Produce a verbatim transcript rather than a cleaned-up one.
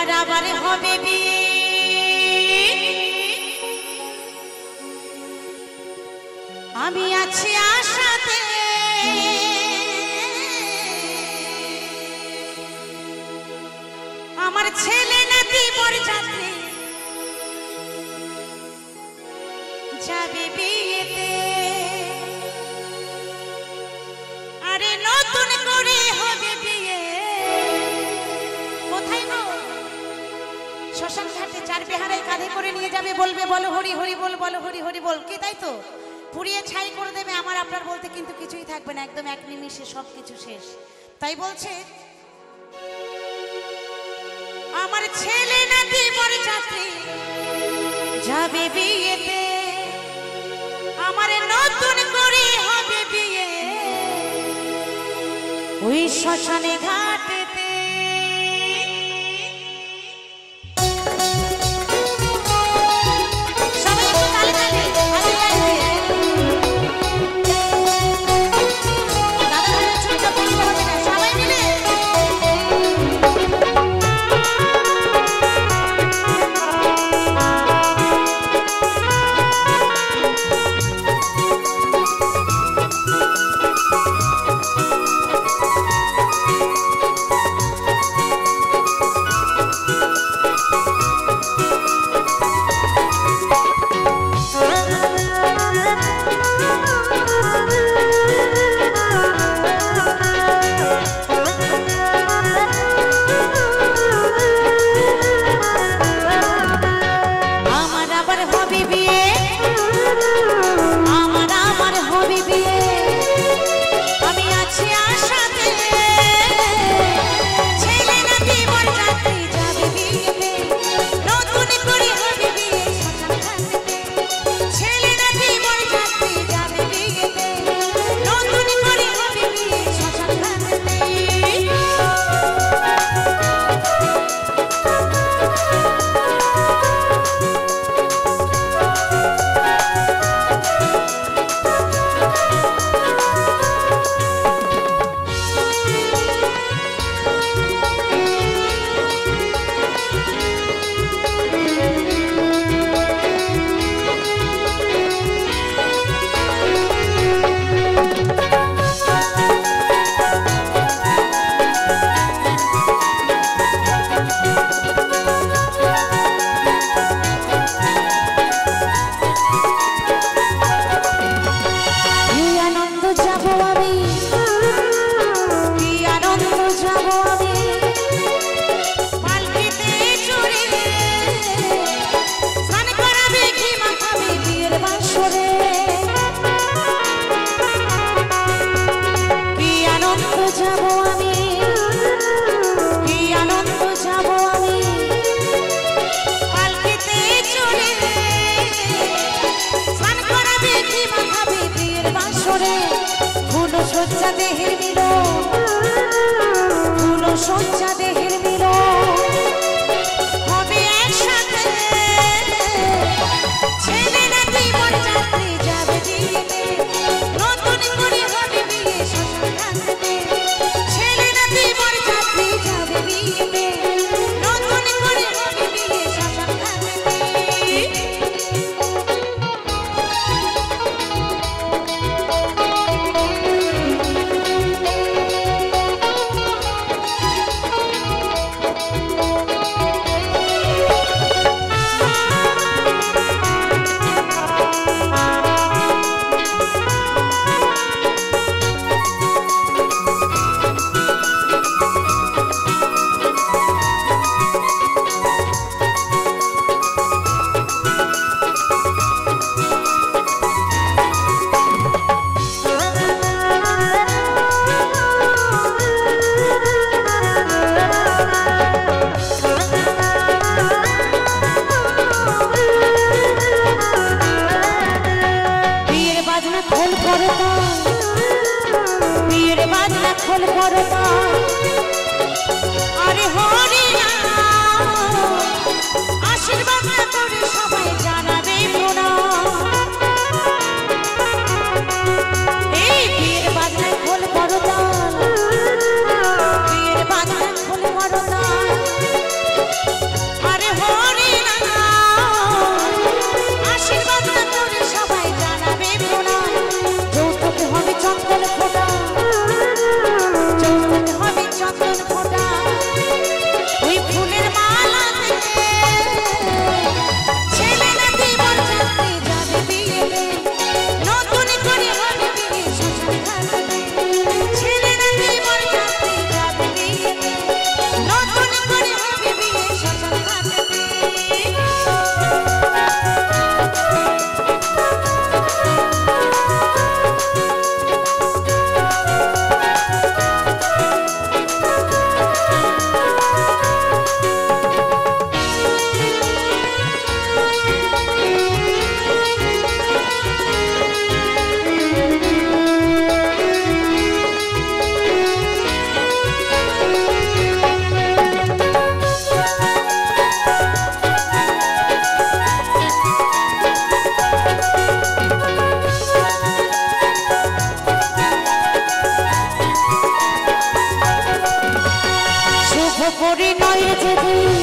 আমার আবার হবে বিয়ে, আমি আছি আশাতে, আমার ছেলে নাতি বরযাত্রী যাবে বিয়েতে। আরে নতুন করে হবে বিয়ে, কোথায় গো? শ্মশান ঘাটে চার বেহারায় কাঁধে করে নিয়ে যাবে, বলবে বলো হরি হরি বল, বলো হরি হরি বল, কি তাই তো? পুড়িয়ে ছাই করে দেবে, আমার আপনার বলতে কিন্তু কিছুই থাকবে না, একদম এক নিমিষে সব কিছু শেষ। তাই বলছে আমার ছেলে নাতি বরযাত্রী যাবে বিয়েতে, আমার নতুন করে হবে বিয়ে ওই শ্মশানে ঘাটেতে। সবাই একটু তালে তালে হাতে তালি দিয়ে দাদা ভাইরা চুপচাপ বলতে হবে না, সবাই মিলে সজ্জা দেহের মিলন, ফুল সজ্জা দেহের মিলন হবে একসাথে, ছেলে নাতি বরযাত্রী যাবে বিয়েতে, নতুন করে হবে বিয়ে শ্মশান ঘাটেতে, ছেলে নাতি বরযাত্রী যাবে বিয়েতে, নতুন করে হবে বিয়ে শ্মশান ঘাটেতে। খোল করতা আরে হরি নাম আশীর্বাদ করে সবাই জানাবে প্রণাম। এই বিয়ের বাজনায় খোল করতা, বিয়ের বাজনায় খোল করতা পরিণয় যেদিন